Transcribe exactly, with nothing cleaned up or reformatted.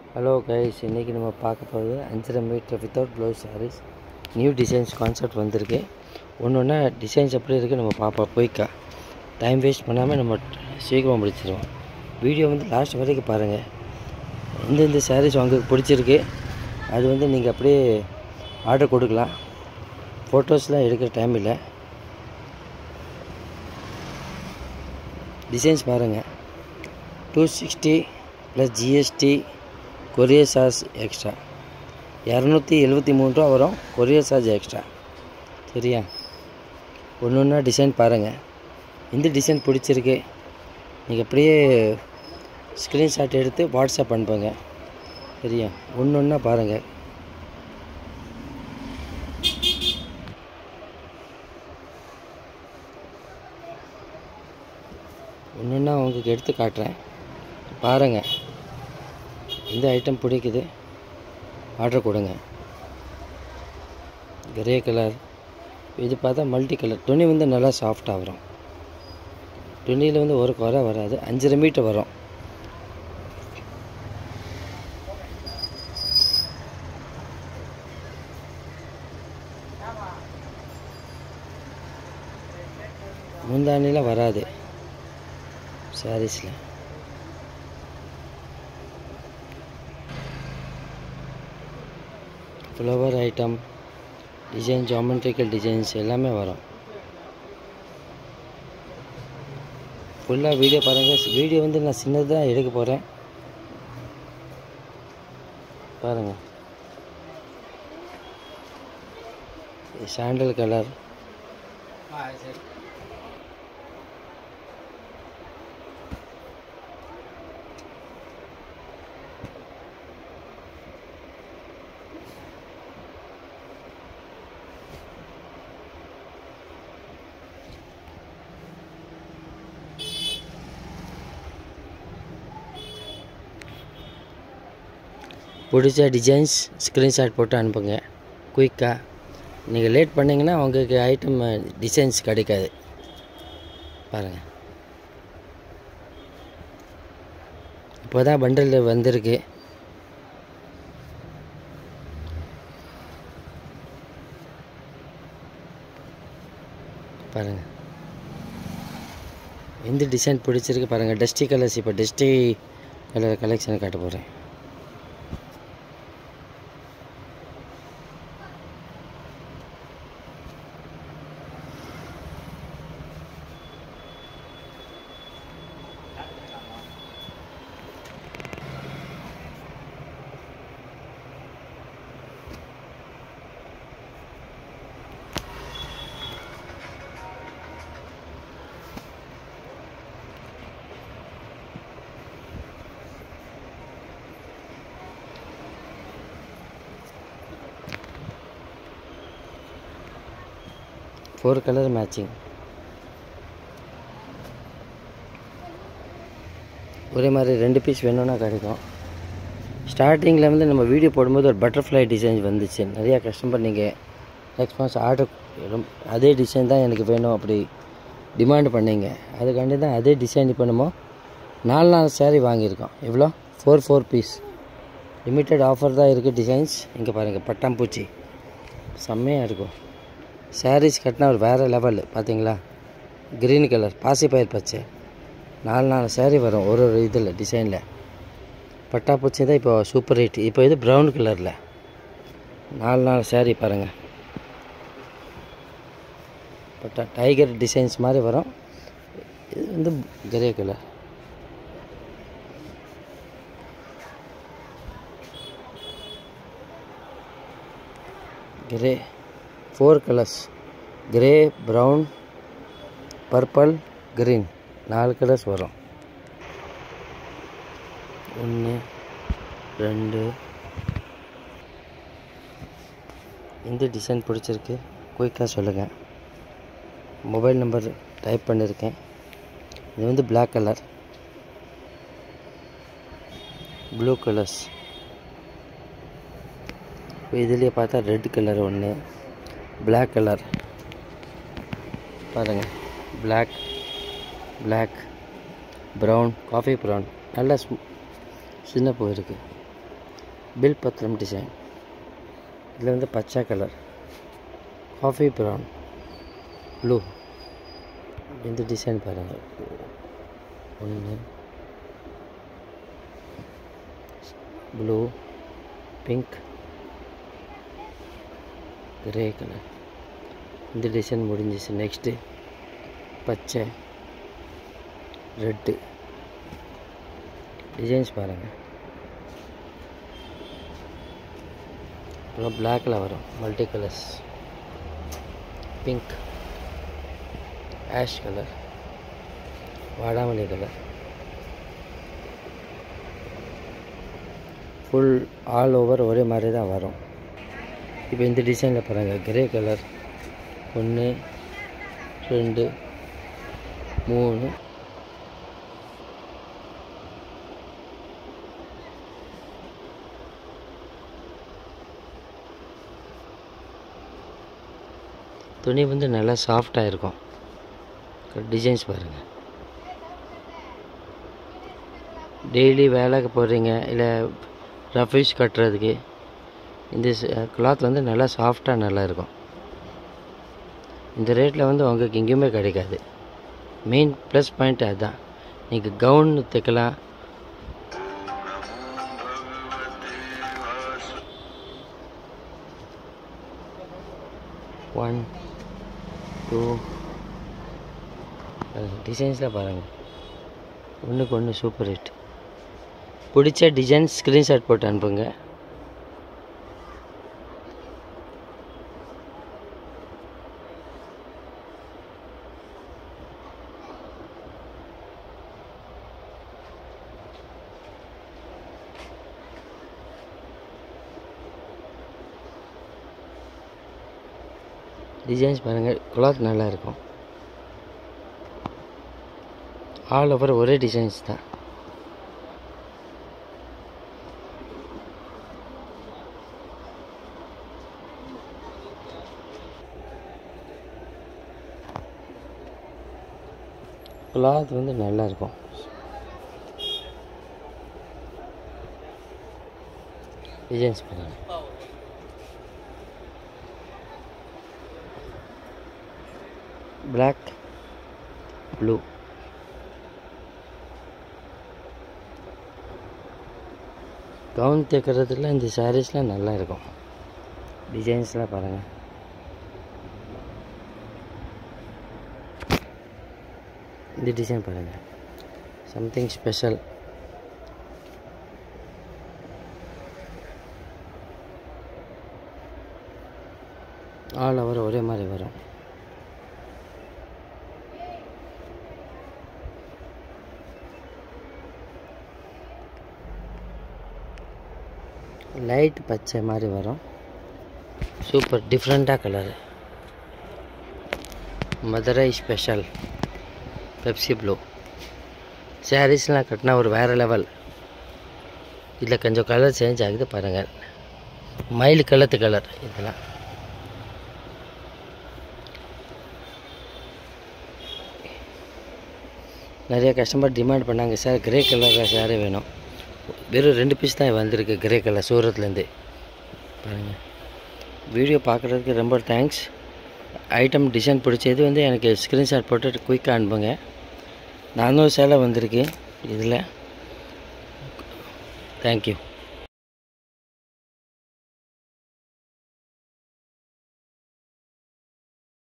Hello guys, இன்றைக்கி நம்ம பார்க்க போகிறது அஞ்சரை meter without blouse saris. New designs concept வந்திருக்கு. ஒன்று ஒன்றா டிசைன்ஸ் எப்படி இருக்குது நம்ம பார்ப்போம். போய்க்கா டைம் வேஸ்ட் பண்ணாமல் நம்ம சீக்கிரமாக முடிச்சிடுவோம். வீடியோ வந்து லாஸ்ட் வரைக்கும் பாருங்கள். எந்தெந்த சாரீஸ் உங்களுக்கு பிடிச்சிருக்கு அது வந்து நீங்கள் அப்படியே ஆர்டர் கொடுக்கலாம். ஃபோட்டோஸ்லாம் எடுக்கிற டைம் இல்லை. டிசைன்ஸ் பாருங்கள். Two sixty plus GST courier charge extra இரநூத்தி எழுபத்தி மூணு ரூபா வரும். Courier charge extra. சரியா? ஒன்று ஒன்றா டிசைன் பாருங்கள். இந்த டிசைன் பிடிச்சிருக்கு நீங்கள் அப்படியே ஸ்க்ரீன்ஷாட் எடுத்து வாட்ஸ்அப் அனுப்புங்க. சரியா? ஒன்று ஒன்றா பாருங்கள். ஒன்று ஒன்றா உங்களுக்கு எடுத்து காட்டுறேன், பாருங்கள். இந்த ஐட்டம் பிடிக்குது, ஆர்டர் கொடுங்க. கிரே கலர், இது பார்த்தா மல்டி கலர். துணி வந்து நல்லா சாஃப்டாக வரும். துணியில் வந்து ஒரு குறை வராது. அஞ்சரை மீட்டர் வரும். முந்தானியில் வராது சாரீஸில். Flower item, design, geometrical designs எல்லாமே வரும். ஃபுல்லாக வீடியோ பாருங்கள். வீடியோ வந்து நான் சின்னது தான் எடுக்க போகிறேன், பாருங்கள். சாண்டல் கலர், பிடிச்ச டிசைன்ஸ் ஸ்க்ரீன்ஷாட் போட்டு அனுப்புங்க குயிக்காக. நீங்கள் லேட் பண்ணிங்கன்னா உங்களுக்கு ஐட்டம் டிசைன்ஸ் கிடைக்காது. பாருங்கள், இப்போ தான் பண்டல் வந்திருக்கு. பாருங்கள், எந்த டிசைன் பிடிச்சிருக்கு பாருங்கள். டஸ்டி கலர்ஸ், இப்போ டஸ்டி கலர் கலெக்ஷன் காட்ட போகிறேன். ஃபோர் கலர் மேட்சிங், ஒரே மாதிரி ரெண்டு பீஸ் வேணும்னா கிடைக்கும். ஸ்டார்டிங்கில் வந்து நம்ம வீடியோ போடும்போது ஒரு பட்டர்ஃப்ளை டிசைன் வந்துச்சு. நிறையா கஸ்டமர் நீங்கள் நெக்ஸ்ட் மாதம் ஆர்டர் அதே டிசைன் தான் எனக்கு வேணும் அப்படி டிமாண்ட் பண்ணிங்க. அதுக்காண்டி தான் அதே டிசைன் இப்போ நம்ம நாலு நாலு சேரீ வாங்கியிருக்கோம். எவ்வளோ? Four four piece. Limited offer தான் இருக்குது. டிசைன்ஸ் இங்கே பாருங்கள். பட்டாம்பூச்சி செம்மையாக இருக்கும். சாரீஸ் கட்டினா ஒரு வேறு லெவல். பார்த்தீங்களா? க்ரீன் கலர், பாசிப்பயிர் பச்சை, நாலு நாலு சாரீ வரும் ஒரு ஒரு இதில் டிசைனில். பட்டாப்பூச்சி தான் இப்போ சூப்பர் ஹிட். இப்போ இது ப்ரௌன் கலரில் நாலு நாலு சாரீ பாருங்கள். பட்டா டைகர் டிசைன்ஸ் மாதிரி வரும். இது வந்து grey colour. Grey four colours, grey, brown, purple, green, நாலு கலர்ஸ் வரும். ஒன்று ரெண்டு. இந்த டிசைன் பிடிச்சிருக்கு குயிக்காக சொல்லுங்கள். மொபைல் நம்பர் டைப் பண்ணியிருக்கேன். இது வந்து பிளாக் கலர், ப்ளூ கலர்ஸ். இப்போ இதுலேயே பார்த்தா ரெட் கலர் ஒன்று, பிளாக் கலர் பாருங்கள். Black black brown, coffee brown, நல்ல சின்ன பூ இருக்குது. பில் பத்திரம் டிசைன். இதில் வந்து பச்சை கலர், காஃபி ப்ரௌன், ப்ளூ. இந்த டிசைன் பாருங்கள். ஒன்று ப்ளூ, பிங்க், கிரே கலர். இந்த டிசைன் முடிஞ்சிச்சு. நெக்ஸ்ட்டு பச்சை, ரெட்டு டிசைன்ஸ் பாருங்கள். அப்புறம் பிளாக்கில் வரும் multi colours, pink, ash colour, வாடாமல்லி கலர். ஃபுல் ஆல் ஓவர் ஒரே மாதிரி தான் வரும். இப்போ இந்த டிசைனில் பாருங்கள். கிரே கலர் ஒன்று, ரெண்டு, மூணு, துணி வந்து நல்லா சாஃப்டாக இருக்கும். டிசைன்ஸ் பாருங்கள். டெய்லி வேலைக்கு போடுறீங்க, இல்லை ரஃபீஸ் கட்டுறதுக்கு இந்த கிளாத் வந்து நல்லா சாஃப்டாக நல்லா இருக்கும். இந்த ரேட்டில் வந்து உங்களுக்கு எங்கேயுமே கிடைக்காது. மெயின் ப்ளஸ் பாயிண்ட் அதுதான். நீங்கள் கவுன் தைக்கலாம், ஒன் டூ டிசைன்ஸில் பாருங்கள். ஒன்றுக்கு ஒன்று சூப்பர் ஹிட். பிடிச்ச டிசைன் ஸ்க்ரீன்ஷாட் போட்டு அனுப்புங்க. டிசைன்ஸ் பாருங்கள். கிளாத் நல்லா இருக்கும். ஆல் ஓவர் ஒரே டிசைன்ஸ் தான். கிளாத் வந்து நல்லா இருக்கும். டிசைன்ஸ் பாருங்கள். Black, blue. கவுன் தைக்கிறதுல இந்த சாரீஸ்லாம் நல்லா இருக்கும். டிசைன்ஸ்லாம் பாருங்கள். இந்த டிசைன் பாருங்கள். Something special. ஆல் ஓவர் ஒரே மாதிரி வரும். லைட் பச்சை மாதிரி வரும். சூப்பர் டிஃப்ரெண்ட்டாக colour. Madurai special Pepsi blue. சாரீஸ்லாம் கட்டினா ஒரு வேறு லெவல். இதில் கொஞ்சம் கலர் சேஞ்ச் ஆகுது பாருங்கள். மயில் கலத்து கலர். இதெல்லாம் நிறைய கஸ்டமர் டிமாண்ட் பண்ணாங்க, சார் கிரே கலரில் சாரீ வேணும். வெறும் ரெண்டு பீஸ் தான் வந்திருக்கு கிரே கலர் சூரத்லேருந்து. பாருங்கள். வீடியோ பார்க்குறதுக்கு ரொம்ப தேங்க்ஸ். ஐட்டம் டிசைன் பிடிச்சது வந்து எனக்கு ஸ்க்ரீன்ஷாட் போட்டு குயிக்காக அனுப்புங்க. நானூறு சேலை வந்திருக்கு இதில். தேங்க்யூ.